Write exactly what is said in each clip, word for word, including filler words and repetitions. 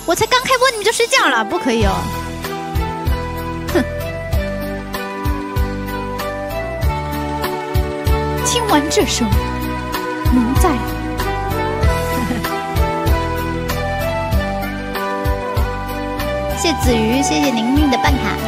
我才刚开播你们就睡觉了，不可以哦！哼！听完这首《奴在》，谢子瑜，谢谢宁宁的半塔。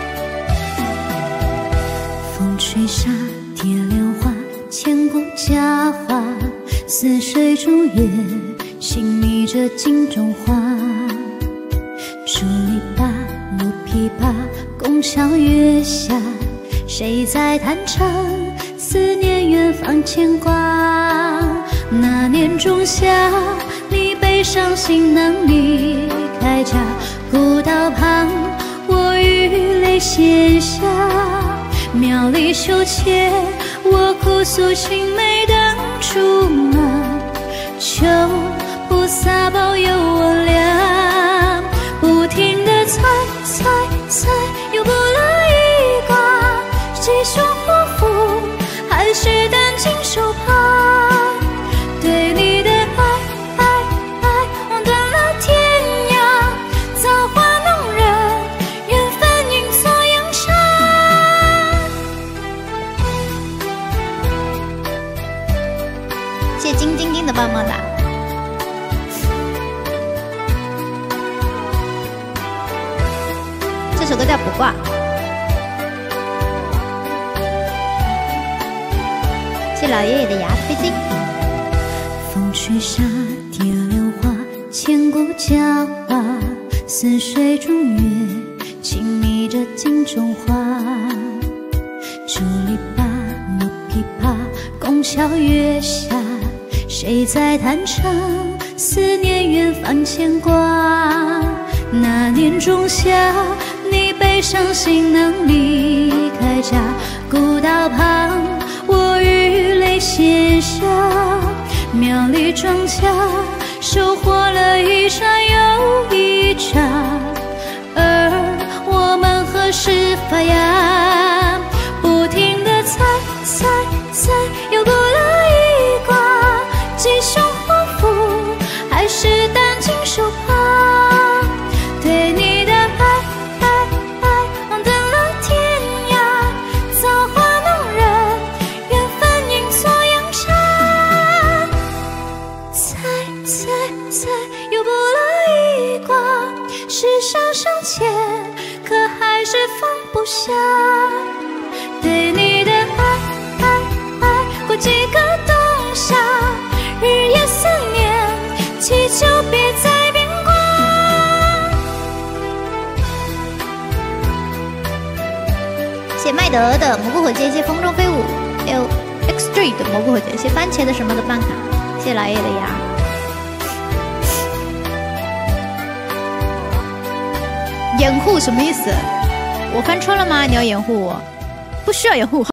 风吹沙蝶莲花，千古佳话。似水中月，心迷着镜中花。竹篱笆，芦琵琶，宫桥月下，谁在弹唱？思念远方牵挂。那年仲夏，你背上行囊离开家，古道旁，我与泪斜下。庙里绣妾，我哭诉青梅等竹马，求菩萨保佑我俩。不停地猜猜猜，又卜了一卦，吉凶祸福还是担惊受怕。对你的爱爱爱，望断了天涯，造化弄人，缘分阴错阳差。 谢金晶晶的棒棒哒。这首歌叫《卜卦》。谢老爷爷的牙飞机。 风吹沙蝶莲花，千古佳话。似水中月，轻迷着镜中花。竹篱笆，芦琵琶，宫桥月下，谁在弹唱？思念远方牵挂。那年仲夏，你背上行囊离开家，古道旁，我与泪斜下。庙里庄稼，收获了一茬又一茬，而我们何时发芽？不停地猜猜猜，又卜了一卦，吉凶祸福还是担惊受怕。对你的爱爱爱，望断了天涯，造化弄人，缘分阴错阳差。猜猜猜，又卜了一卦，世上深浅，可还是放不下。对你的爱爱爱，过几个冬夏，日夜思念，祈求别再变卦。 谢麦德的蘑菇火箭，谢风中飞舞 L X three 的蘑菇火箭，谢番茄的什么的办卡，谢老爷爷的牙。掩护什么意思？我翻车了吗？你要掩护我？不需要掩护。